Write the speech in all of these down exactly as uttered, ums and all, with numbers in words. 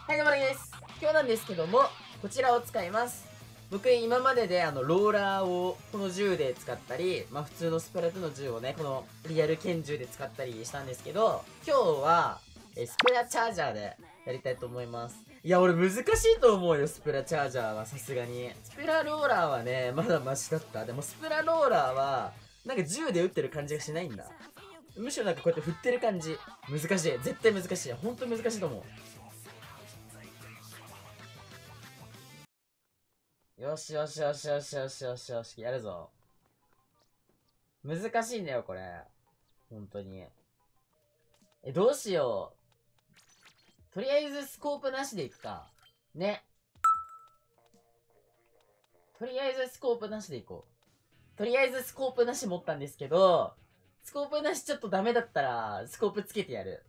はい、どうもです。今日なんですけども、こちらを使います。僕、今までであの、ローラーをこの銃で使ったり、まあ普通のスプラトゥーンの銃をね、このリアル拳銃で使ったりしたんですけど、今日は、えスプラチャージャーでやりたいと思います。いや、俺難しいと思うよ、スプラチャージャーはさすがに。スプラローラーはね、まだマシだった。でもスプラローラーは、なんか銃で撃ってる感じがしないんだ。むしろなんかこうやって振ってる感じ。難しい。絶対難しい。ほんと難しいと思う。よしよしよしよしよしよしよし、やるぞ。難しいんだよ、これ。本当に。え、どうしよう。とりあえずスコープなしでいくか。ね。とりあえずスコープなしでいこう。とりあえずスコープなし持ったんですけど、スコープなしちょっとダメだったら、スコープつけてやる。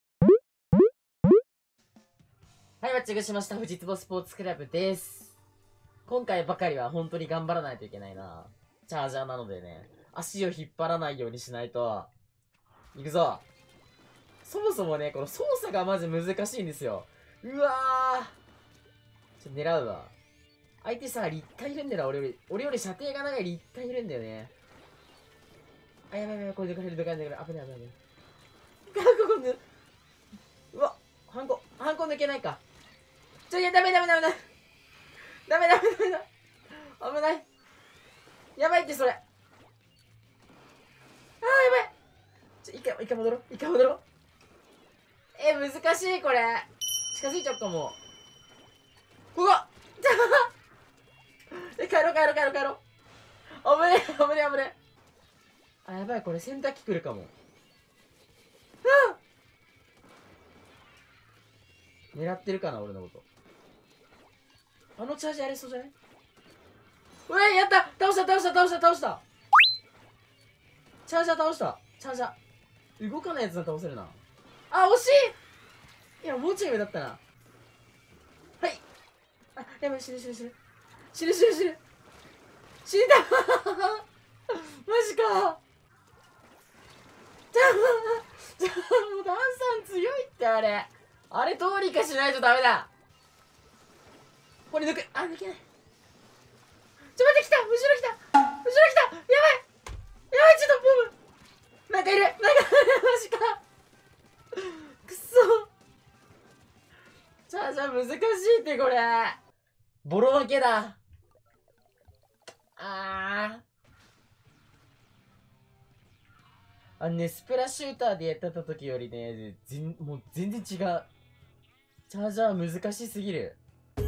はい、マッチングしました。藤壺スポーツクラブです。今回ばかりは本当に頑張らないといけないな。チャージャーなのでね。足を引っ張らないようにしないと。いくぞ。そもそもね、この操作がまず難しいんですよ。うわー。ちょっと狙うわ。相手さ、立体いるんだよな、俺より。俺より射程が長い立体いるんだよね。あ、やばいやばい、これでかれる、でかれる、でかれる。危ない危ない危ない。ここぬ、うわ、ハンコ、ハンコ抜けないか。ちょ、いや、ダメダメダメダメ。ダメダメダメダメ。危ない。やばいって、それ。あー、やばい。ちょ、一回、一回戻ろう。一回戻ろう。え、難しい、これ。近づいちゃうかも。うわっえ、帰ろう帰ろう帰ろう帰ろう。危ねえ、危ねえ、危ねえ。あ、やばい、これ洗濯機来るかも。狙ってるかな、俺のこと。あのチャージありそうじゃないうわ、やった、倒した倒した倒した倒したチャージャー倒した。チャージャー。動かないやつは倒せるな。あ、惜しい。いや、もうちょい上だったな。はい。あ、やばい、死ぬ死ぬ死ぬ。死ぬ死ぬ死ぬ。死んだマジか。じゃあ、じゃあ、もうダンさん強いってあれ。あれどうにかしないとダメだ。これ抜く。あ、抜けない。ちょ、待って、来た。後ろ来た。後ろ来た。やばい。やばい、ちょっとボム。なんかいる。なんかいる。マジか。くそ。じゃあ、じゃあ難しいってこれ。ボロ負けだ。あー。あのね、スプラシューターでやってた時よりね、全もう全然違う。チャージャー難しすぎる。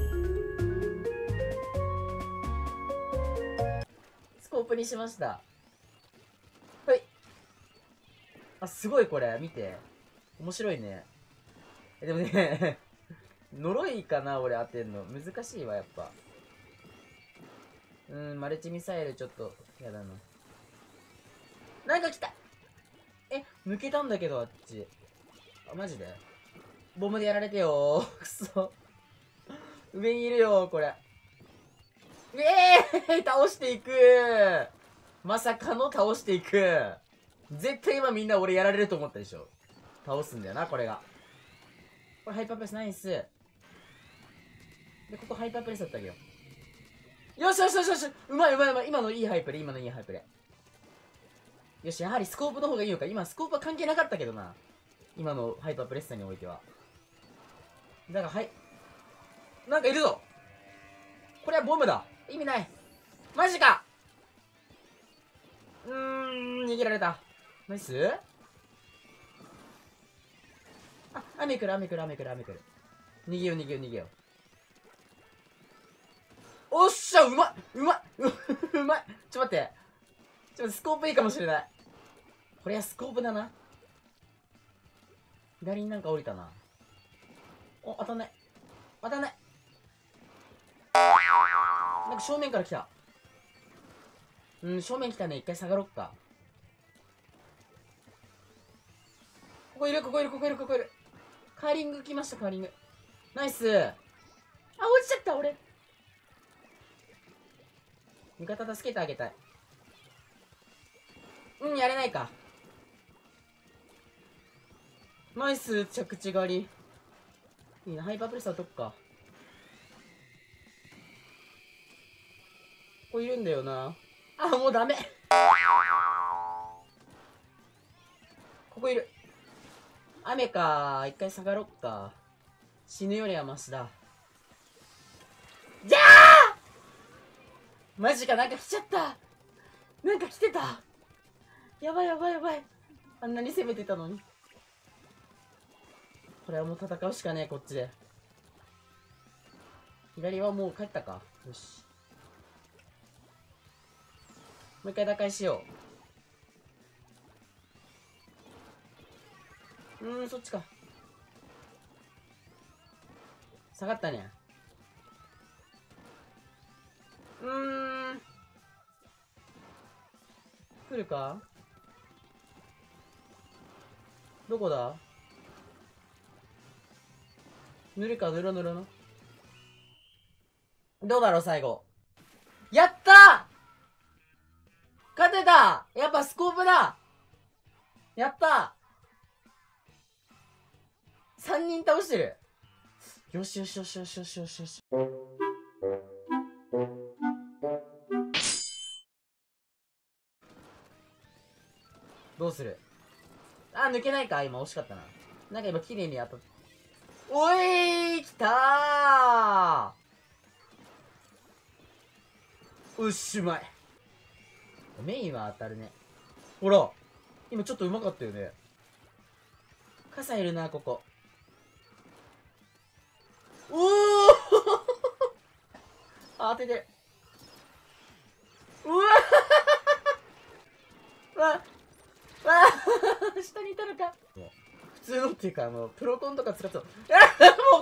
スコープにしました。はい。あ、すごいこれ。見て。面白いね。え、でもね、呪いかな俺当てんの。難しいわ、やっぱ。うーん、マルチミサイルちょっと、やだな。なんか来た。え、抜けたんだけど、あっち。あ、マジでボムでやられてよー。くそ。上にいるよー、これ。ええー、倒していくー。まさかの倒していく。絶対今みんな俺やられると思ったでしょ。倒すんだよな、これが。これハイパープレスナイス。で、ここハイパープレスだったわけよ。よしよしよしよし。うまいうまいうまい。今のいいハイプレ、今のいいハイプレ。よし、やはりスコープの方がいいのか。今スコープは関係なかったけどな。今のハイパープレッサーにおいては。だから、はい。なんかいるぞ。これはボムだ。意味ない。マジか。うーん、逃げられた。ナイス。あ、雨来る、雨来る、雨来る、雨来る。逃げよう、逃げよう、逃げよう。おっしゃ、うまいうまいうまい。ちょっと待って。ちょっとスコープいいかもしれない。これはスコープだな。左になんか降りたな。お、当たんない。当たんない。なんか正面から来た。うん、正面来たね。一回下がろっか。ここいる、ここいる、ここいる、ここいる。カーリング来ました、カーリング。ナイス。あ、落ちちゃった、俺。味方助けてあげたい。うん、やれないか。ナイス、着地狩り。 いいな、ハイパープレスはどっか。ここいるんだよな。あ、もうダメ。ここいる。雨か。一回下がろっか。死ぬよりはマシだ。じゃあマジか、なんか来ちゃった。なんか来てた。やばいやばいやばい。あんなに攻めてたのに。これはもう戦うしかねえ、こっちで。左はもう帰ったか。よし。もう一回打開しよう。うーん、そっちか。下がったね。うーん。来るか？どこだ？塗るか、塗ろ塗ろの。どうだろう、最後。やったー！勝てた！やっぱスコープだ！やったー！ さん 人倒してる。よしよしよしよしよしよしよし。どうする？あ、抜けないか。今惜しかったな。なんか今綺麗に当たった。おいー、来たー。うっしうまい。メインは当たるね。ほら今ちょっとうまかったよね。傘いるな、ここ。おお当ててる。うわわわ下にいたのか。普通のっていうか、あの、プロコンとか使った。あも